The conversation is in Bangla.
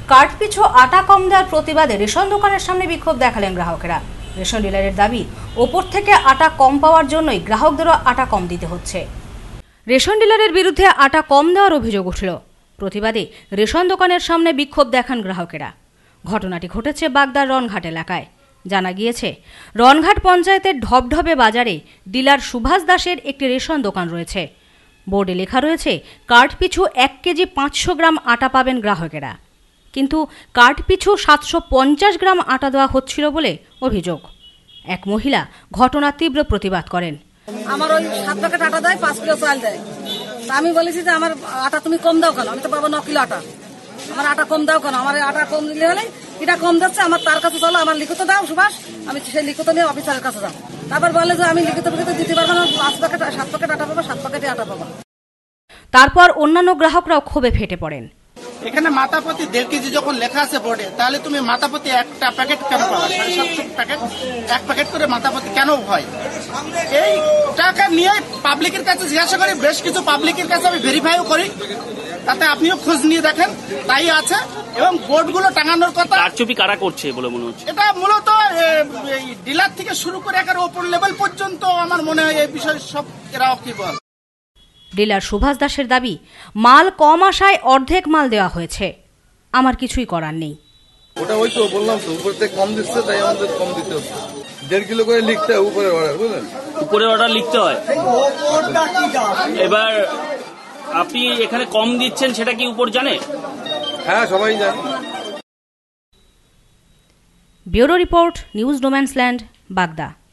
কার্ড পিছু আটা কম দেওয়ার প্রতিবাদে রেশন দোকানের সামনে বিক্ষোভ দেখালেন গ্রাহকেরা। রেশন ডিলারের দাবি, ওপর থেকে আটা কম পাওয়ার জন্যই গ্রাহকদেরও আটা কম দিতে হচ্ছে। রেশন ডিলারের বিরুদ্ধে আটা কম দেওয়ার অভিযোগ উঠল। প্রতিবাদে রেশন দোকানের সামনে বিক্ষোভ দেখান গ্রাহকেরা। ঘটনাটি ঘটেছে বাগদার রনঘাট এলাকায়। জানা গিয়েছে, রনঘাট পঞ্চায়েতের ঢবঢবে বাজারে ডিলার সুভাষ দাসের একটি রেশন দোকান রয়েছে। বোর্ডে লেখা রয়েছে, কার্ড পিছু 1 কেজি 500 গ্রাম আটা পাবেন গ্রাহকেরা, কিন্তু কার্ড পিছু 750 গ্রাম আটা দেওয়া হচ্ছিল বলে অভিযোগ। এক মহিলা ঘটনার তীব্র প্রতিবাদ করেন। আমার ওই 7 প্যাকেট আটা দেয়, 5 কিলো চাল দেয়। আমি বলেছি যে আমার আটা তুমি কম দাও কেন, আমি তো পাবো 9 কিলো আটা, আমার আটা কম দাও কেন, আমার আটা কম দিলে হলে এটা কম যাচ্ছে, আমার তার কাছে চলো, আমার লিখিত দাও সুভাষ, আমি সেই লিখিত নিয়ে অফিসারের কাছে যাবো। তারপর বলে যে আমি লিখিত দিতে পারবো না, 5 প্যাকেট 7 প্যাকেট আটা পাবো, 7 প্যাকেটে আটা পাবো। তারপর অন্যান্য গ্রাহকরাও ক্ষোভে ফেটে পড়েন। এখানে মাথাপতি 1.5 কেজি যখন লেখা আছে বোর্ডে, তাহলে তুমি মাথাপতি একটা প্যাকেট কেন পাবা? 750 প্যাকেট, 1 প্যাকেট করে মাথাপতি কেন হয়? এই টাকা নিয়ে পাবলিকের কাছে জিজ্ঞাসা করি, বেশ কিছু পাবলিকের কাছে আমি ভেরিফাইও করি, তাতে আপনিও খোঁজ নিয়ে দেখেন, তাই আছে। এবং বোর্ডগুলো টাঙানোর কথা কারচুপি কারা করছে বলে মনে হচ্ছে? এটা মূলত ডিলার থেকে শুরু করে একের ওপর লেভেল পর্যন্ত আমার মনে হয় এই বিষয়ে সব এরা অকিবল। ডিলার সুভাষ দাসের দাবি, মাল কম আসায় অর্ধেক মাল দেওয়া হয়েছে, আমার কিছুই করার নেই। ওটা ওই তো বললাম তো, উপর থেকে কম দিচ্ছে, তাই আমাদের কম দিতে হচ্ছে। 1.5 কিলো করে লিখতে হয় উপরে অর্ডার, বুঝলেন? উপরে অর্ডার লিখতে হয়। এবার আপনি এখানে কম দিচ্ছেন, সেটা কি উপর জানে? হ্যাঁ, সবাই জানে। ব্যুরো রিপোর্ট, নিউজ নোম্যান্সল্যান্ড, বাগদা।